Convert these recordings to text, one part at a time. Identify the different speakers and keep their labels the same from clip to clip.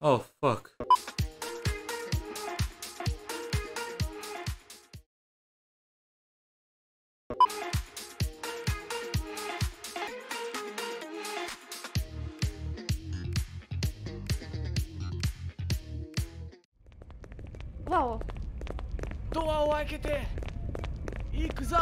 Speaker 1: Oh fuck.
Speaker 2: Wow.
Speaker 3: Doa wa kete. Ikuzo.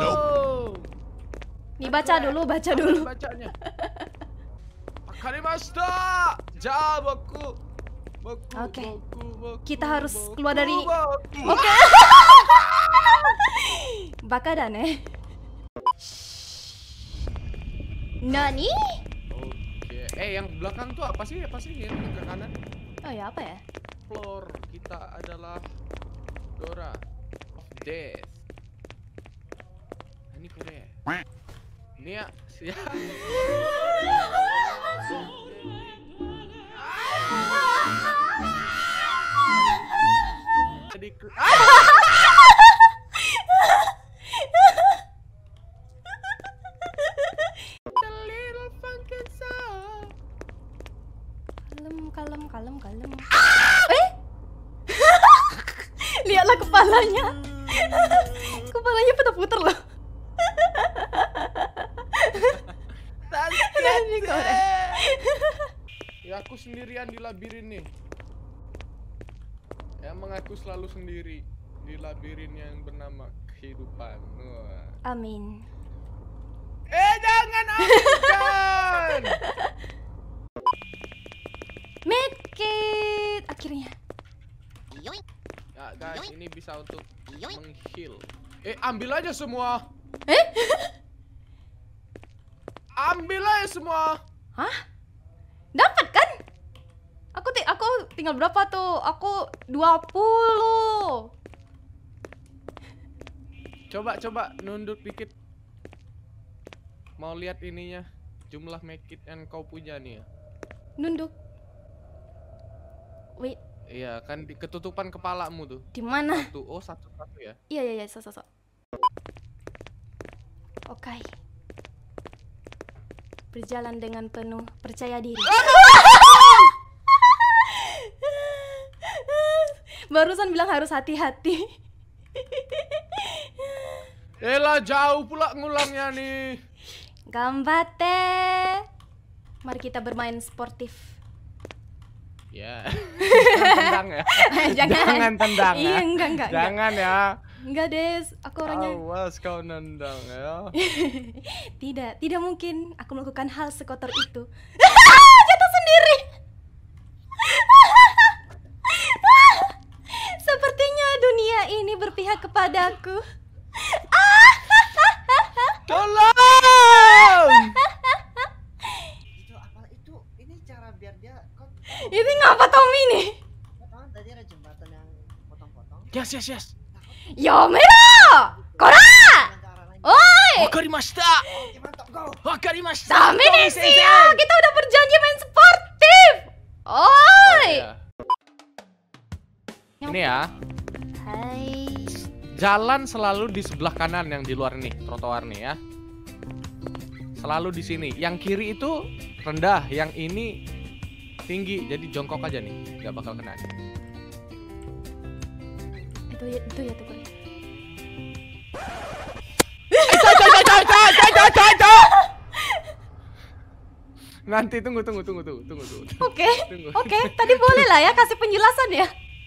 Speaker 2: Nih baca dulu.
Speaker 3: Bacanya. Wakarimashita. Ja boku.
Speaker 2: Oke. Kita harus keluar dari ini. Oke.
Speaker 3: Oke.
Speaker 2: Baka da ne. Nani?
Speaker 3: Yang belakang tuh apa sih? Apa sih yang ke kanan?
Speaker 2: Oh ya, apa ya?
Speaker 3: Floor kita adalah Dora of Death. Ini Korea. Ini ya. Jadi The little funky soul.
Speaker 2: Kalem. Lihatlah kepalanya. Kepalanya putar-putar loh. Ini Korea.
Speaker 3: Ya aku sendirian di labirin nih. Ya mengaku selalu sendiri di labirin yang bernama kehidupan. Wah.
Speaker 2: Amin.
Speaker 3: Jangan aminkan.
Speaker 2: Medkit akhirnya.
Speaker 3: Ya guys, ini bisa untuk meng-heal. Ambil aja semua. Ambil aja semua.
Speaker 2: Hah? Dapat kan? Aku tinggal berapa tuh? Aku 20.
Speaker 3: Coba nunduk dikit. Mau lihat ininya, jumlah medkit yang kau punya nih ya.
Speaker 2: Nunduk. Wait,
Speaker 3: Iya, kan di ketutupan kepalamu tuh.
Speaker 2: di mana?
Speaker 3: Satu ya.
Speaker 2: Iya, so. Oke. Berjalan dengan penuh percaya diri. Barusan bilang harus hati-hati.
Speaker 3: Elah, jauh pula ngulangnya nih.
Speaker 2: Gambate. Mari kita bermain sportif.
Speaker 3: Ya. Jangan tendang ya. Jangan tendang ya.
Speaker 2: Iya, enggak.
Speaker 3: Jangan ya.
Speaker 2: Enggak, Des. Aku orangnya
Speaker 3: Awas kau nendang ya.
Speaker 2: tidak mungkin aku melakukan hal sekotor itu. Jatuh sendiri. Sepertinya dunia ini berpihak kepadaku.
Speaker 3: Tolong!
Speaker 4: Itu apa itu? Ini cara biar dia kok
Speaker 2: Ini ngapa Tommy nih?
Speaker 4: tahu tadi ada jembatan yang potong-potong.
Speaker 3: Yes.
Speaker 2: Yomero! Kora!
Speaker 4: Cara lain.
Speaker 2: Oi!
Speaker 3: Wakarimashita.
Speaker 4: Oke, mantap go.
Speaker 3: Wakarimashita.
Speaker 2: Dami nih sih ya. Kita udah berjanji main sportif. Oi!
Speaker 3: Iya. Ini ya.
Speaker 2: Hai.
Speaker 3: Jalan selalu di sebelah kanan yang di luar nih, trotoar nih ya. Selalu di sini. Yang kiri itu rendah, yang ini tinggi. Jadi jongkok aja nih, nggak bakal kena.
Speaker 2: Itu ya tuh.
Speaker 3: Nanti tunggu.
Speaker 2: Oke, tadi boleh lah ya kasih penjelasan ya.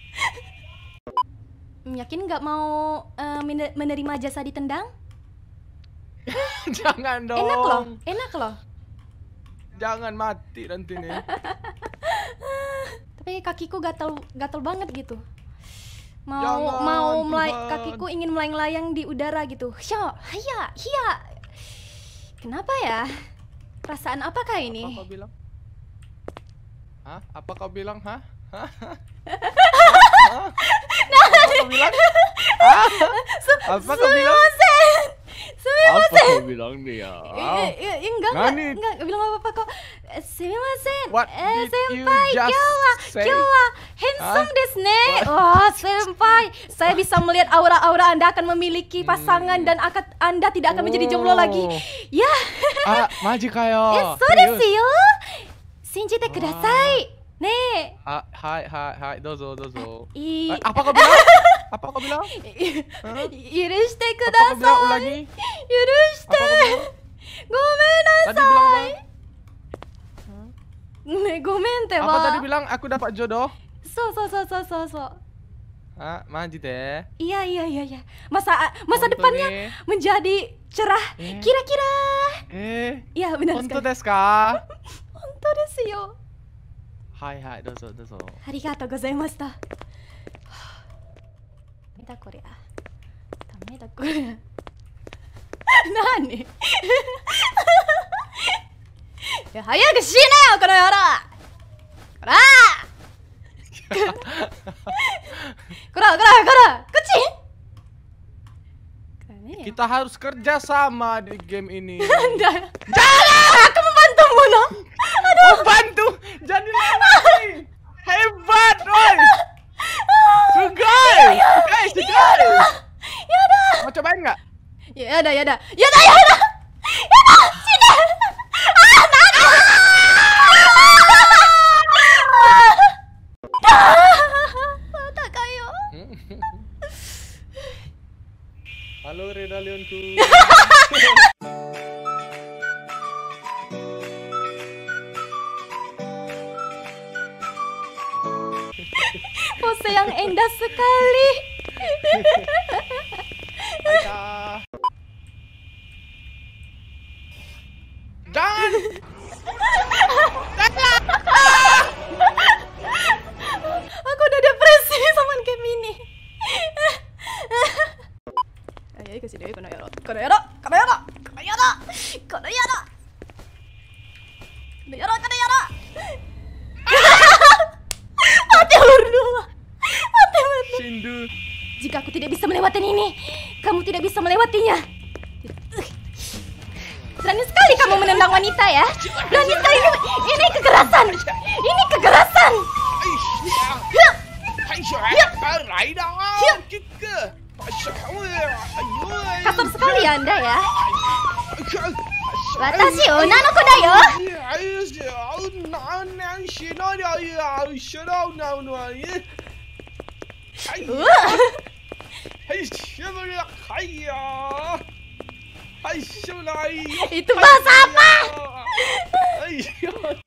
Speaker 2: Yakin nggak mau menerima jasa ditendang?
Speaker 3: Jangan dong.
Speaker 2: Enak loh.
Speaker 3: Jangan mati nanti nih.
Speaker 2: Tapi kakiku gatal banget gitu.
Speaker 3: Jangan, Tuhan.
Speaker 2: Kakiku ingin melayang-layang di udara gitu. Hiya. Kenapa ya? Perasaan apakah ini?
Speaker 3: Apa kau bilang? Hah? Apa kau bilang? Hah? Apa kau bilang? Apa kau bilang dia?
Speaker 2: Enggak bilang apa-apa kok. Sumimasen.
Speaker 3: What did you
Speaker 2: Senpai,
Speaker 3: just say?
Speaker 2: kyo wa handsome desu ne. Wah, senpai, saya bisa melihat aura-aura Anda akan memiliki pasangan dan Anda tidak akan menjadi jomblo lagi. Ya.
Speaker 3: Maji kayo.
Speaker 2: So desu yo. Shinjite kudasai. Nek.
Speaker 3: Hai, dozo.
Speaker 2: I
Speaker 3: Apa kau bilang? Apa kau bilang? Hah?
Speaker 2: Yurushite
Speaker 3: Apa kau bilang
Speaker 2: kudasai.
Speaker 3: ulangi?
Speaker 2: Yurushite.
Speaker 3: Apa kau bilang? Tadi bilang apa?
Speaker 2: Gomenasai. Ne, gomen te
Speaker 3: Apa tadi
Speaker 2: wa.
Speaker 3: bilang aku dapat jodoh?
Speaker 2: So.
Speaker 3: Ah, maji deh.
Speaker 2: Iya. Masa
Speaker 3: Honto
Speaker 2: depannya
Speaker 3: ne.
Speaker 2: menjadi cerah.
Speaker 3: Eh.
Speaker 2: Kira-kira. Iya, benar
Speaker 3: Honto
Speaker 2: sekali.
Speaker 3: desu ka?
Speaker 2: Honto desu yo.
Speaker 3: Hai, dozo.
Speaker 2: Arigatou gozaimashita. Dameda kore. Dameda kore. Nani? Ya, hayaku shine yo, kono yoro. Kora. Kucing.
Speaker 3: Kita harus kerja sama di game ini.
Speaker 2: Jangan! Aku membantumu, no.
Speaker 3: Oh, bantu! Jadi lagi! Hebat, oi! Sugai!
Speaker 2: Yada.
Speaker 3: Mau cobain nggak?
Speaker 2: Yada. Sini. Mata kayo.
Speaker 3: Halo, Redalionku.
Speaker 2: Pose yang indah sekali.
Speaker 3: Aisyah. Jangan!
Speaker 2: Aku udah depresi sama game ini. Ayo ke sini, kono yoro. Mati berdua.
Speaker 3: Shindu.
Speaker 2: Jika aku tidak bisa melewati ini, kamu tidak bisa melewatinya. Berani sekali kamu menendang wanita ya. Berani sekali ini kekerasan. Ini kekerasan. Kasar sekali Anda ya. Watashi onanoko da yo. Itu bahasa apa?